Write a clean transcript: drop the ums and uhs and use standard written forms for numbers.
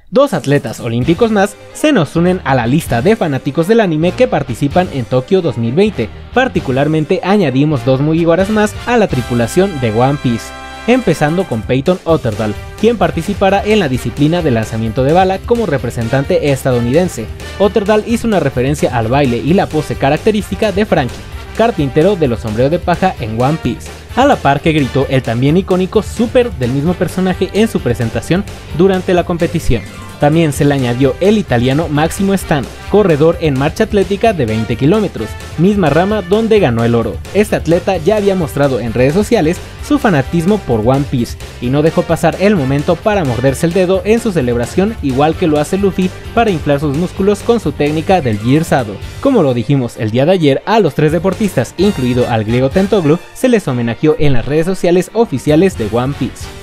Dos atletas olímpicos más se nos unen a la lista de fanáticos del anime que participan en Tokio 2020, particularmente añadimos dos Mugiwaras más a la tripulación de One Piece, empezando con Peyton Otterdal, quien participará en la disciplina de lanzamiento de bala como representante estadounidense. Otterdal hizo una referencia al baile y la pose característica de Franky, carpintero de los sombreros de paja en One Piece, a la par que gritó el también icónico super del mismo personaje en su presentación durante la competición. También se le añadió el italiano Massimo Stano, corredor en marcha atlética de 20 kilómetros, misma rama donde ganó el oro. Este atleta ya había mostrado en redes sociales su fanatismo por One Piece y no dejó pasar el momento para morderse el dedo en su celebración, igual que lo hace Luffy para inflar sus músculos con su técnica del Gearsado. Como lo dijimos el día de ayer, a los tres deportistas, incluido al griego Tentoglu, se les homenajeó en las redes sociales oficiales de One Piece.